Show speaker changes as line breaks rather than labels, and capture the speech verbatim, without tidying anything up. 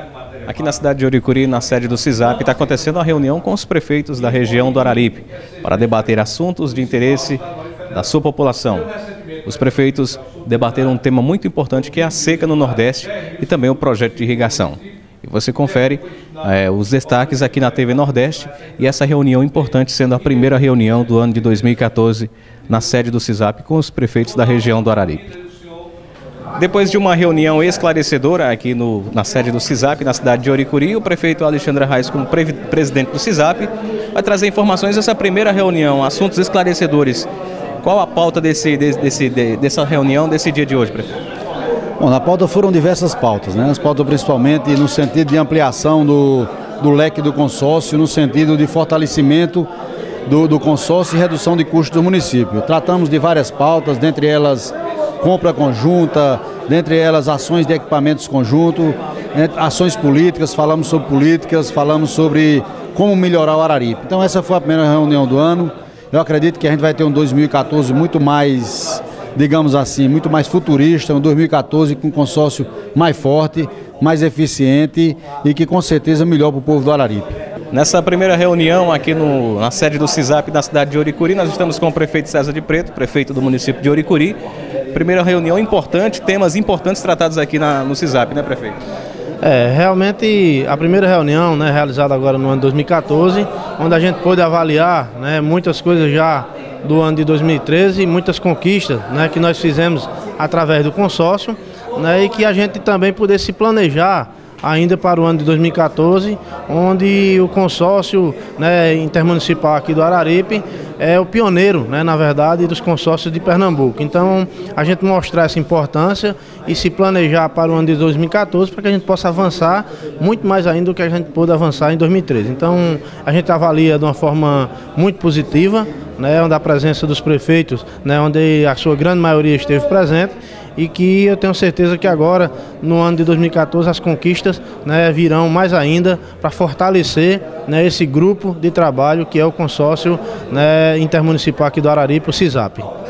Aqui na cidade de Uricuri, na sede do CISAP, está acontecendo uma reunião com os prefeitos da região do Araripe para debater assuntos de interesse da sua população. Os prefeitos debateram um tema muito importante que é a seca no Nordeste e também o projeto de irrigação. E você confere é, os destaques aqui na T V Nordeste e essa reunião importante sendo a primeira reunião do ano de dois mil e quatorze na sede do CISAP com os prefeitos da região do Araripe. Depois de uma reunião esclarecedora aqui no, na sede do CISAP, na cidade de Uricuri, o prefeito Alexandre Reis, como pre presidente do CISAP, vai trazer informações dessa primeira reunião, assuntos esclarecedores. Qual a pauta desse, desse, dessa reunião, desse dia de hoje, prefeito?
Bom, na pauta foram diversas pautas, né? As pautas principalmente no sentido de ampliação do, do leque do consórcio, no sentido de fortalecimento do, do consórcio e redução de custos do município. Tratamos de várias pautas, dentre elas compra conjunta, dentre elas ações de equipamentos conjunto, ações políticas, falamos sobre políticas, falamos sobre como melhorar o Araripe. Então essa foi a primeira reunião do ano. Eu acredito que a gente vai ter um dois mil e quatorze muito mais, digamos assim, muito mais futurista, um dois mil e quatorze com um consórcio mais forte, mais eficiente e que com certeza melhor para o povo do Araripe.
Nessa primeira reunião aqui no, na sede do CISAP na cidade de Uricuri, nós estamos com o prefeito César de Preto, prefeito do município de Uricuri. Primeira reunião importante, temas importantes tratados aqui na, no CISAP, né, prefeito?
É, realmente a primeira reunião, né, realizada agora no ano de dois mil e quatorze, onde a gente pôde avaliar, né, muitas coisas já do ano de dois mil e treze, muitas conquistas, né, que nós fizemos através do consórcio, né, e que a gente também pudesse planejar ainda para o ano de dois mil e quatorze, onde o consórcio, né, intermunicipal aqui do Araripe é o pioneiro, né, na verdade, dos consórcios de Pernambuco. Então, a gente mostrar essa importância e se planejar para o ano de dois mil e quatorze para que a gente possa avançar muito mais ainda do que a gente pôde avançar em dois mil e treze. Então, a gente avalia de uma forma muito positiva, né, onde a presença dos prefeitos, né, onde a sua grande maioria esteve presente, e que eu tenho certeza que agora, no ano de dois mil e quatorze, as conquistas, né, virão mais ainda para fortalecer, né, esse grupo de trabalho que é o consórcio, né, intermunicipal aqui do Araripe, o CISAP.